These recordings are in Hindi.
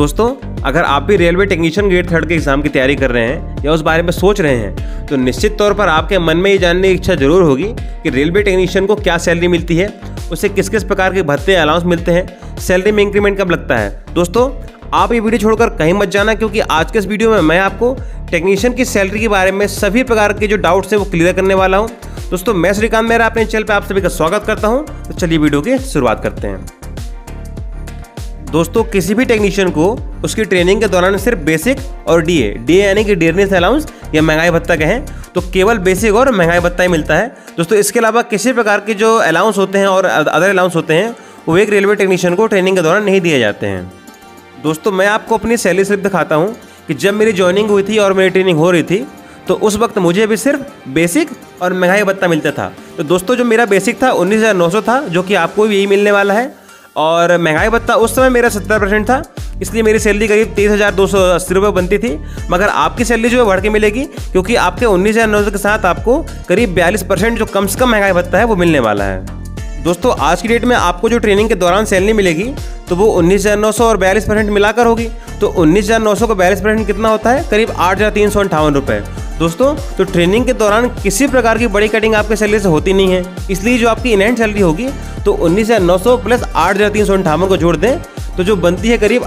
दोस्तों, अगर आप भी रेलवे टेक्नीशियन ग्रेड 3 के एग्जाम की तैयारी कर रहे हैं या उस बारे में सोच रहे हैं तो निश्चित तौर पर आपके मन में ये जानने की इच्छा जरूर होगी कि रेलवे टेक्नीशियन को क्या सैलरी मिलती है, उसे किस किस प्रकार के भत्ते अलाउंस मिलते हैं, सैलरी में इंक्रीमेंट कब लगता है। दोस्तों, आप ये वीडियो छोड़कर कहीं मत जाना, क्योंकि आज के इस वीडियो में मैं आपको टेक्नीशियन की सैलरी के बारे में सभी प्रकार के जो डाउट्स हैं वो क्लियर करने वाला हूँ। दोस्तों, मैं श्रीकांत मेहरा अपने चैनल पर आप सभी का स्वागत करता हूँ। तो चलिए वीडियो की शुरुआत करते हैं। दोस्तों, किसी भी टेक्नीशियन को उसकी ट्रेनिंग के दौरान सिर्फ बेसिक और डीए यानी कि डियरनेस अलाउंस या महंगाई भत्ता कहें तो केवल बेसिक और महंगाई भत्ता ही मिलता है। दोस्तों, इसके अलावा किसी प्रकार के जो अलाउंस होते हैं और अदर अलाउंस होते हैं वो एक रेलवे टेक्नीशियन को ट्रेनिंग के दौरान नहीं दिए जाते हैं। दोस्तों, मैं आपको अपनी सैलरी स्लिप दिखाता हूँ कि जब मेरी ज्वाइनिंग हुई थी और मेरी ट्रेनिंग हो रही थी तो उस वक्त मुझे भी सिर्फ बेसिक और महंगाई भत्ता मिलता था। तो दोस्तों, जो मेरा बेसिक था 19,900 था, जो कि आपको भी यही मिलने वाला है, और महंगाई भत्ता उस समय मेरा 70% था, इसलिए मेरी सैलरी करीब 23,280 रुपये बनती थी। मगर आपकी सैलरी जो है बढ़ के मिलेगी, क्योंकि आपके 19,900 के साथ आपको करीब 42% जो कम से कम महंगाई भत्ता है वो मिलने वाला है। दोस्तों, आज की डेट में आपको जो ट्रेनिंग के दौरान सैलरी मिलेगी तो वो 19,900 और 42% मिलाकर होगी। तो 19,900 को 42% कितना होता है? करीब 8,358 रुपये। दोस्तों, तो ट्रेनिंग के दौरान किसी प्रकार की बड़ी कटिंग आपके सैलरी से होती नहीं है, इसलिए जो आपकी इन हैंड सैलरी होगी तो 19,900 प्लस 8,358 को जोड़ दें तो जो बनती है करीब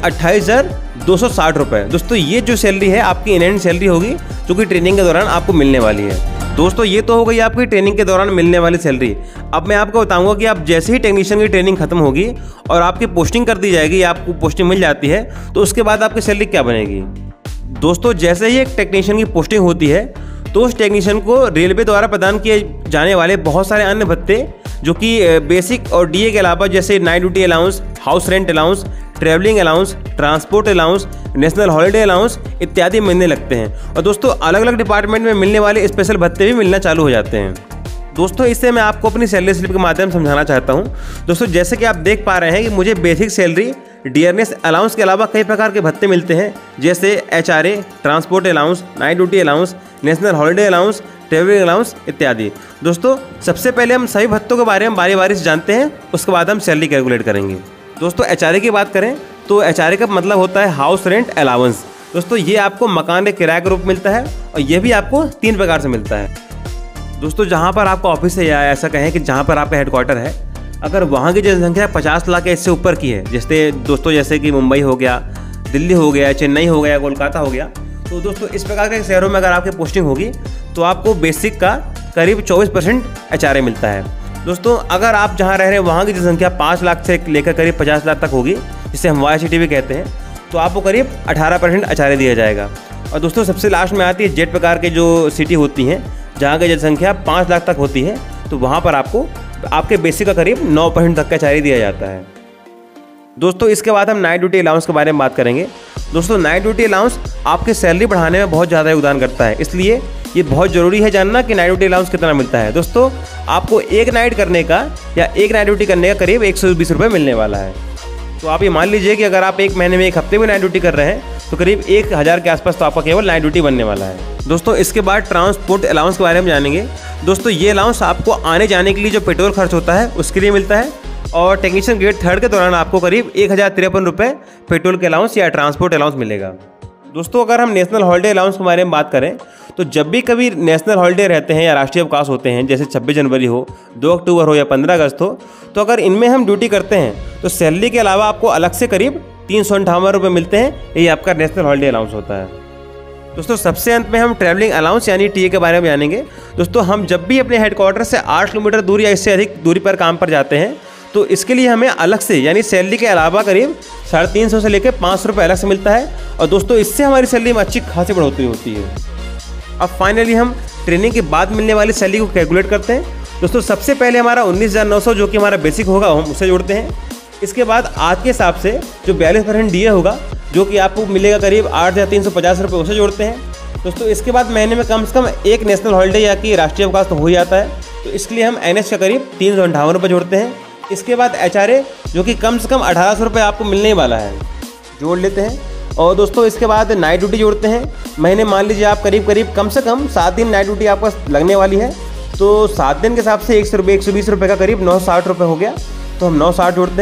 28,260 रुपये। दोस्तों, ये जो सैलरी है आपकी इन हैंड सैलरी होगी जो कि ट्रेनिंग के दौरान आपको मिलने वाली है। दोस्तों, ये तो हो गई आपकी ट्रेनिंग के दौरान मिलने वाली सैलरी। अब मैं आपको बताऊंगा कि आप जैसे ही टेक्नीशियन की ट्रेनिंग खत्म होगी और आपकी पोस्टिंग कर दी जाएगी या आपको पोस्टिंग मिल जाती है तो उसके बाद आपकी सैलरी क्या बनेगी। दोस्तों, जैसे ही एक टेक्नीशियन की पोस्टिंग होती है तो उस टेक्नीशियन को रेलवे द्वारा प्रदान किए जाने वाले बहुत सारे अन्य भत्ते जो कि बेसिक और डीए के अलावा जैसे night duty allowance, house rent allowance, travelling allowance, transport allowance, national holiday allowance इत्यादि मिलने लगते हैं। और दोस्तों, अलग अलग डिपार्टमेंट में मिलने वाले स्पेशल भत्ते भी मिलना चालू हो जाते हैं। दोस्तों, इससे मैं आपको अपनी सैलरी स्लिप के माध्यम से समझाना चाहता हूँ। दोस्तों, जैसे कि आप देख पा रहे हैं कि मुझे बेसिक सैलरी, डियरनेस अलाउंस के अलावा कई प्रकार के भत्ते मिलते हैं, जैसे HRA, transport allowance, night duty allowance, national holiday allowance, travelling allowance इत्यादि। दोस्तों, सबसे पहले हम सभी भत्तों के बारे में बारी बारी से जानते हैं, उसके बाद हम सैलरी कैलकुलेट करेंगे। दोस्तों, एचआरए की बात करें तो एचआरए का मतलब होता है हाउस रेंट अलाउंस। दोस्तों, ये आपको मकान के किराए के रूप में मिलता है और यह भी आपको 3 प्रकार से मिलता है। दोस्तों, जहाँ पर आपका ऑफिस है या ऐसा कहें कि जहाँ पर आपका हेडक्वार्टर है, अगर वहाँ की जनसंख्या 50 लाख या इससे ऊपर की है, जैसे कि मुंबई हो गया, दिल्ली हो गया, चेन्नई हो गया, कोलकाता हो गया, तो दोस्तों इस प्रकार के शहरों में अगर आपकी पोस्टिंग होगी तो आपको बेसिक का करीब 24% एचआरए मिलता है। दोस्तों, अगर आप जहाँ रह रहे हैं वहाँ की जनसंख्या 5 लाख से लेकर करीब 50 लाख तक होगी, जिसे हम वाई-सिटी भी कहते हैं, तो आपको करीब 18% एचआरए दिया जाएगा। और दोस्तों, सबसे लास्ट में आती है जेड प्रकार के जो सिटी होती हैं जहाँ की जनसंख्या 5 लाख तक होती है, तो वहाँ पर आपको आपके बेसिक का करीब 9% तक का एचआरए दिया जाता है। दोस्तों, इसके बाद हम नाइट ड्यूटी अलाउंस के बारे में बात करेंगे। दोस्तों, नाइट ड्यूटी अलाउंस आपकी सैलरी बढ़ाने में बहुत ज़्यादा योगदान करता है, इसलिए ये बहुत ज़रूरी है जानना कि नाइट ड्यूटी अलाउंस कितना मिलता है। दोस्तों, आपको एक नाइट करने का या एक नाइट ड्यूटी करने का करीब 120 रुपये मिलने वाला है। तो आप ये मान लीजिए कि अगर आप एक महीने में 1 हफ्ते में नाइट ड्यूटी कर रहे हैं तो करीब 1,000 के आसपास तो आपका केवल नाइट ड्यूटी बनने वाला है। दोस्तों, इसके बाद ट्रांसपोर्ट अलाउंस के बारे में जानेंगे। दोस्तों, ये अलाउंस आपको आने जाने के लिए जो पेट्रोल खर्च होता है उसके लिए मिलता है, और टेक्नीशियन ग्रेड 3 के दौरान आपको करीब 1,053 रुपये पेट्रोल के अलाउंस या ट्रांसपोर्ट अलाउंस मिलेगा। दोस्तों, अगर हम नेशनल हॉलिडे अलाउंस के बारे में बात करें तो जब भी कभी नेशनल हॉलिडे रहते हैं या राष्ट्रीय अवकाश होते हैं, जैसे 26 जनवरी हो, 2 अक्टूबर हो या 15 अगस्त हो, तो अगर इनमें हम ड्यूटी करते हैं तो सैलरी के अलावा आपको अलग से करीब 358 रुपये मिलते हैं। ये आपका नेशनल हॉलिडे अलाउंस होता है। दोस्तों, सबसे अंत में हम ट्रैवलिंग अलाउंस यानी टीए के बारे में जानेंगे। दोस्तों, हम जब भी अपने हेडक्वार्टर से 8 किलोमीटर दूर या इससे अधिक दूरी पर काम पर जाते हैं तो इसके लिए हमें अलग से यानी सैलरी के अलावा करीब 350 से लेकर 500 रुपये अलग से मिलता है। और दोस्तों, इससे हमारी सैलरी में अच्छी खासी बढ़ोतरी होती है। अब फाइनली हम ट्रेनिंग के बाद मिलने वाली सैलरी को कैलकुलेट करते हैं। दोस्तों, सबसे पहले हमारा 19,900 जो कि हमारा बेसिक होगा हम उसे जोड़ते हैं। इसके बाद आज के हिसाब से जो 42% डीए होगा जो कि आपको मिलेगा करीब 8,350 रुपये, उसे जोड़ते हैं। दोस्तों, इसके बाद महीने में कम से कम एक नेशनल हॉलिडे या कि राष्ट्रीय अवकाश तो हो ही जाता है, तो इसके लिए हम एनएच का करीब 358 रुपये जोड़ते हैं। इसके बाद एचआरए जो कि कम से कम 1800 रुपये आपको मिलने वाला है, जोड़ लेते हैं। और दोस्तों, इसके बाद नाइट ड्यूटी जोड़ते हैं। महीने मान लीजिए आप करीब कम से कम 7 दिन नाइट ड्यूटी आपको लगने वाली है, तो 7 दिन के हिसाब से 120 रुपये का करीब 960 रुपये हो गया, तो हम 960 जोड़ते हैं।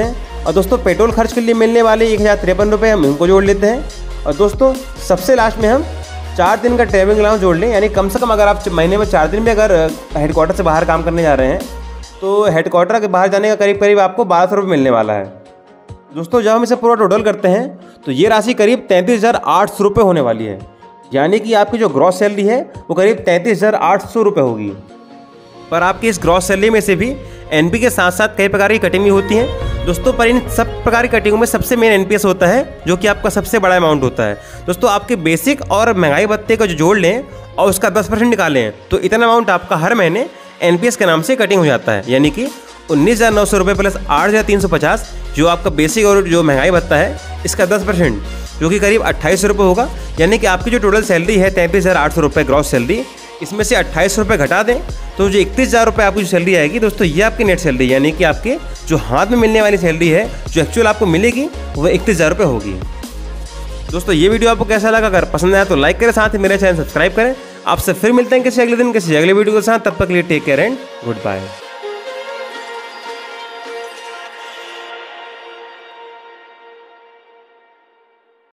और दोस्तों पेट्रोल खर्च के लिए मिलने वाले 1053 रुपये हम इनको जोड़ लेते हैं। और दोस्तों सबसे लास्ट में हम 4 दिन का ट्रैवलिंग अलाउंस जोड़ लें, यानी कम से कम अगर आप महीने में 4 दिन भी अगर हेडक्वार्टर से बाहर काम करने जा रहे हैं तो हेडक्वार्टर के बाहर जाने का करीब करीब आपको 1200 रुपये मिलने वाला है। दोस्तों जब हम इसे पूरा टोटल करते हैं तो ये राशि करीब 33,800 रुपये होने वाली है, यानी कि आपकी जो ग्रॉस सैलरी है वो करीब 33,800 रुपये होगी। पर आपकी इस ग्रॉस सैलरी में से भी एनपी के साथ साथ कई प्रकार की कटिंग भी होती हैं दोस्तों। पर इन सब प्रकार की कटिंगों में सबसे मेन एनपीएस होता है, जो कि आपका सबसे बड़ा अमाउंट होता है। दोस्तों आपके बेसिक और महंगाई भत्ते का जो जोड़ लें और उसका 10% निकालें तो इतना अमाउंट आपका हर महीने एनपीएस के नाम से कटिंग हो जाता है, यानी कि 19,900 रुपये प्लस 8,350 जो आपका बेसिक और जो महंगाई भत्ता है इसका 10%, जो कि करीब 28 रुपये होगा। यानी कि आपकी जो टोटल सैलरी है 33,800 रुपये ग्रॉस सैलरी, इसमें से 28 रुपये घटा दें तो जो 31,000 रुपये आपकी जो सैलरी आएगी दोस्तों, ये आपकी नेट सैलरी, यानी कि आपके जो हाथ में मिलने वाली सैलरी है जो एक्चुअल आपको मिलेगी वो 31,000 रुपये होगी। दोस्तों ये वीडियो आपको कैसा लगा? अगर पसंद आया तो लाइक करें, साथ ही मेरे चैनल सब्सक्राइब करें। आपसे फिर मिलते हैं किसी अगले दिन किसी अगले वीडियो के साथ, तब तक के लिए take care and good bye.